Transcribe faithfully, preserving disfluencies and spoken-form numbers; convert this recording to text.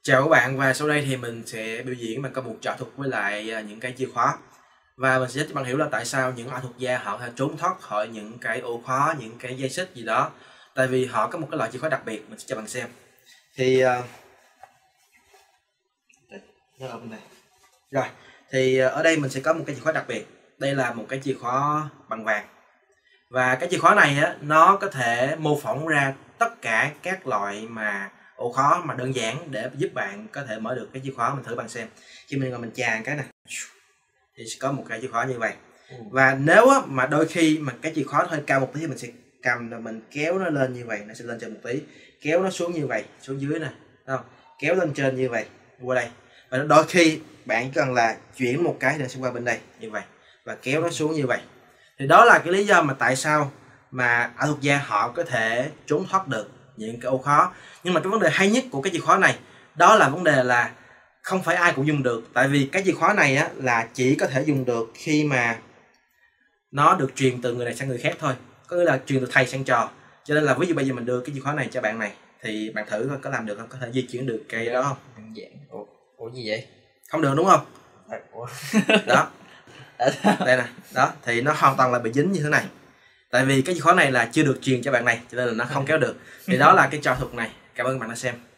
Chào các bạn, và sau đây thì mình sẽ biểu diễn bằng một trò thuật với lại à, những cái chìa khóa. Và mình sẽ giúp cho bạn hiểu là tại sao những ảo thuật gia họ có thể trốn thoát khỏi những cái ổ khóa, những cái dây xích gì đó. Tại vì họ có một cái loại chìa khóa đặc biệt, mình sẽ cho bạn xem. Thì uh... nó ở bên này. Rồi, thì ở đây mình sẽ có một cái chìa khóa đặc biệt. Đây là một cái chìa khóa bằng vàng. Và cái chìa khóa này á, nó có thể mô phỏng ra tất cả các loại mà ổ khóa mà đơn giản để giúp bạn có thể mở được cái chìa khóa. Mình thử bạn xem. Khi mình ngồi mình chà cái này thì sẽ có một cái chìa khóa như vậy. Và nếu á, mà đôi khi mà cái chìa khóa hơi cao một tí thì mình sẽ cầm rồi mình kéo nó lên như vậy, nó sẽ lên trên một tí, kéo nó xuống như vậy, xuống dưới nè, không? Kéo lên trên như vậy, qua đây. Và đôi khi bạn cần là chuyển một cái để sẽ qua bên đây như vậy và kéo nó xuống như vậy. Thì đó là cái lý do mà tại sao mà ảo thuật gia họ có thể trốn thoát được những cái ổ khóa. Nhưng mà cái vấn đề hay nhất của cái chìa khóa này đó là vấn đề là không phải ai cũng dùng được. Tại vì cái chìa khóa này á, là chỉ có thể dùng được khi mà nó được truyền từ người này sang người khác thôi, có nghĩa là truyền từ thầy sang trò. Cho nên là ví dụ bây giờ mình đưa cái chìa khóa này cho bạn này thì bạn thử coi có làm được không, có thể di chuyển được cây đó không? Ủa, Ủa gì vậy? Không được đúng không? Ủa? Đó đây nè, đó thì nó hoàn toàn là bị dính như thế này. Tại vì cái chìa khóa này là chưa được truyền cho bạn này cho nên là nó không kéo được. Thì đó là cái trò thuật này. Cảm ơn các bạn đã xem.